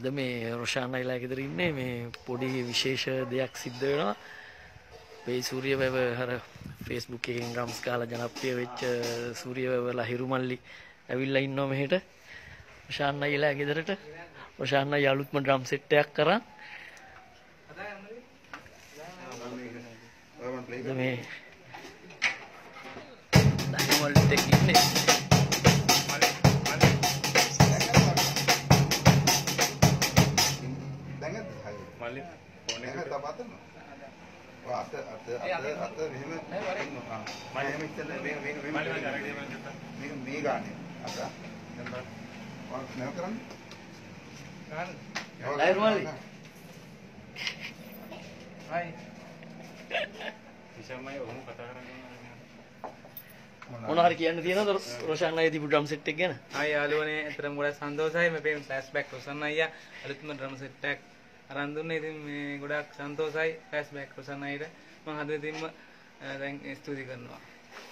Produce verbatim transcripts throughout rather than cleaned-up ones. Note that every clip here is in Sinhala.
අද මේ රොෂාන් අයිලා ගෙදර ඉන්නේ මේ පොඩි විශේෂ දෙයක් සිද්ධ වෙනවා. මේ සූර්යවැව හර Facebook එකෙන් ගම්ස් ගාලා ජනප්‍රිය වෙච්ච සූර්යවැවලා හිරුමල්ලි ඇවිල්ලා ඉන්නවා මෙහෙට. රොෂාන් අයිලා ගෙදරට. රොෂාන් අයියා අලුත්ම ඩ්‍රම් සෙට් එකක් කරන්. මේ ඩයිමල්ට් එකක් ඉන්නේ. මල්ලි ෆෝන් එක තපතන ඔය අත අත අත අත මෙහෙම ඉන්නවා මම එහෙම ඉතල මේ මේ මේ මේ මේ ගානේ අත දැන් ඔය නෑ කරන්නේ ගාන ලයිර් මල්ලි හයි ඉෂම්මයි ඔහොම කතා කරන්නේ මොන හරි කියන්න තියෙනවද රොෂාන් අයියා දීපු ඩ්‍රම් සෙට් එක ගැන? ආ යාළුවනේ අතරම ගොඩක් සන්තෝෂයි මේ පේන ෆ්ලෑෂ්බැක් රොෂාන් අයියා අලුත්ම ඩ්‍රම් සෙට් එකක් අරන් දුන්නේ. ඉතින් මේ ගොඩක් සන්තෝෂයි ෆ්ලෑෂ්බැක් රොෂාන් අයියට මම හදවතින්ම දැන් ස්තුති කරනවා.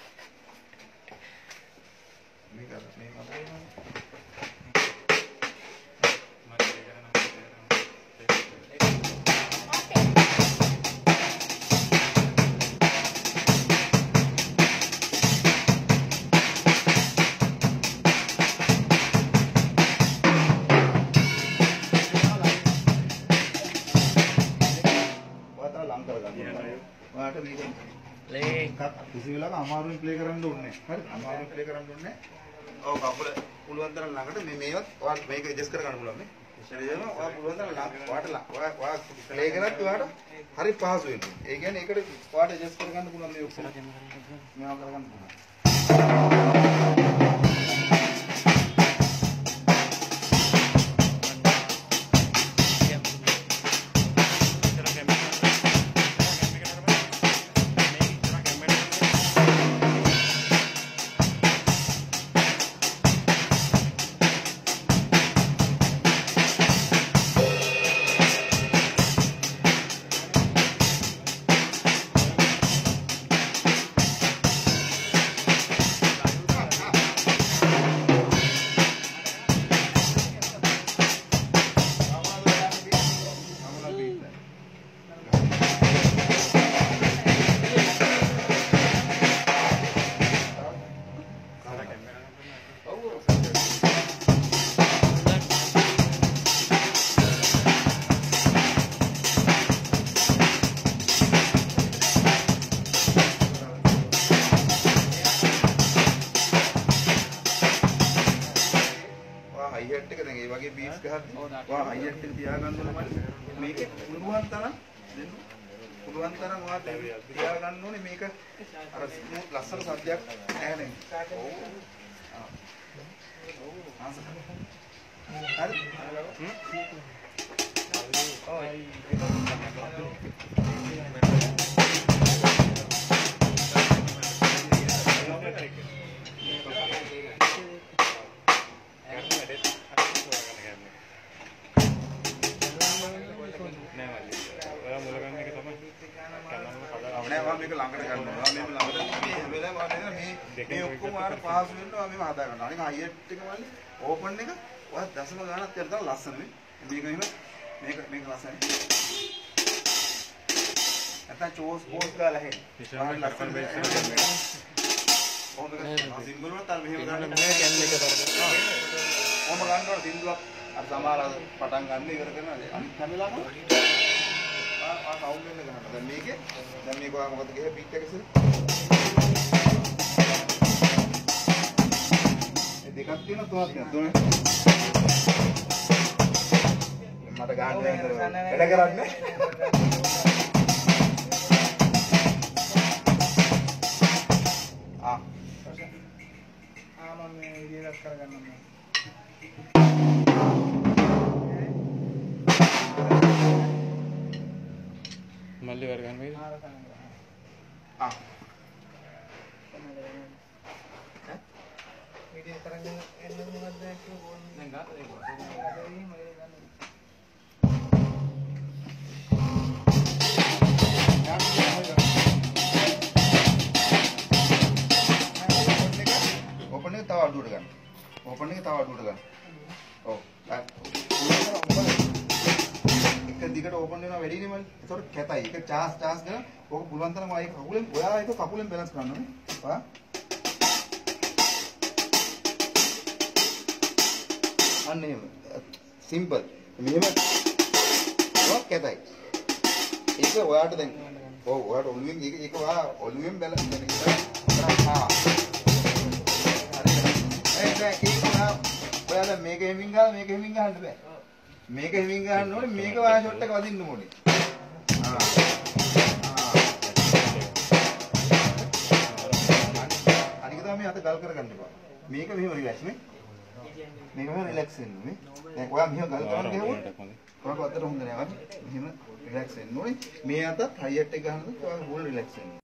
මේක මේ මතකයි ලේ කිසි වෙලාවක අමාරුවෙන් ප්ලේ කරන්න ඕනේ. හරි අමාරුවෙන් ප්ලේ කරන්න ඕනේ. ඔව් කකුල පුළුවන් තරම් ළඟට මේ මේවත් ඔයාලට මේක ඇඩ්ජස්ට් කර ගන්න පුළුවන් නේ. එතනදීම ඔයා පුළුවන් තරම් ළඟ ඔයාට ඔයා ඔයා ප්ලේ කරත් ඔයාට හරි පහසු වෙනවා. ඒ කියන්නේ ඒකට ඔයාට ඇඩ්ජස්ට් කර ගන්න පුළුවන් මේ ඔක්කොම. මේවා කරගන්න පුළුවන්. හයියට් එක දැන් ඒ වගේ බීට්ස් ගහද්දි ඔයා හයියට් එක තියාගන්න ඕනේ මල්ලි. මේකේ පුළුවන් තරම් දෙන්න පුළුවන් තරම් ඔයා තියාගන්න ඕනේ මේක අර ස්මූත් ලස්සන සද්දයක් නැහැ නේ. ඔව්. ආ. හරි. හ්ම්. ඔය නෑ මම මේක ළඟට ගන්නවා. මේක ළඟට මේ හැම වෙලාවෙම මම මේ මේ ඔක්කොම ආර පාස් වෙනවා මේව හදා ගන්නවා. අනික හයියට් එක වල ඕපන් එක ඔය දශම ගානක් කරලා ලස්සන නේ. මේක එහෙම මේක මේක ලස්සනයි. නැත්නම් චෝස් පෝස් ගාලා හෙන්න. ඉතින් ලස්සන බේස් එක. කොහොමද සිම්බල් වලට අර මෙහෙම ගන්න මේ කැන් එක කරගෙන. කොහොම ගන්නවද සින්දුවක් අර සමහර පටන් ගන්න ඉවර කරනවා. අනිත් හැම වෙලාවම ආ සවුන්ඩ් එක ගන්නවා. දැන් මේකේ දැන් මේක ඔයා මොකද ගියේ බීට් එක ඉස්සෙල්. ඒ දෙකක් තියෙනවා තුනක් තියෙනවා. තුනේ. මට ගන්න වැඩ කරන්නේ. ආ. ආ මම මේ විදියට කරගන්නම්. මල්ලි වර ගන්න වේද? ආ. වීඩියෝ කරගෙන එන්න මොකක්ද කියෝනේ. දැන් ගාත ඒක. ඕපන් එක තව අඩුවට ගන්න. ඕපන් එක තව අඩුවට ගන්න. ඔව්. දිගට ඕපන් වෙනවා වැඩි නේ මල්ලි. ඒතකොට කැතයි. ඒක චාස් චාස් කරන ඕක පුළුවන් තරම් ආයේ කකුලෙන් ඔයා ඒක කකුලෙන් බැලන්ස් කරන්න ඕනේ. ඔයා අන්න එහෙම. සිම්පල්. මෙහෙම ඔක් කැතයි. ඒක ඔයාට දැන් ඔව් ඔයාට ඔළුවෙන් ඒක ඒක ඔයා ඔළුවෙන් බැලන්ස් කරන එක. ආ. හරි. ඒ දැන් ඒක ඔයා ඔයාලා මේක හෙමින් ගාලා මේක හෙමින් ගහන්න බෑ. මේක හෙමින් ගහන්න ඕනේ මේක වාය ෂොට් එක වදින්න ඕනේ. ආ. ආ. අනික තමයි අත ගල් කරගන්න එපා. මේක මෙහෙම රිලැක්ස් නේ. මේක මෙහෙම රිලැක්ස් වෙන්න ඕනේ. දැන් ඔයා මෙහෙම ගල් කරන ගහුවොත් ඔයාට අතට හොඳ නෑ වගේ. මෙහෙම රිලැක්ස් වෙන්න ඕනේ. මේ අතත් හයියට් එක ගහනකොට ඔයා හොල් රිලැක්ස් වෙන්න.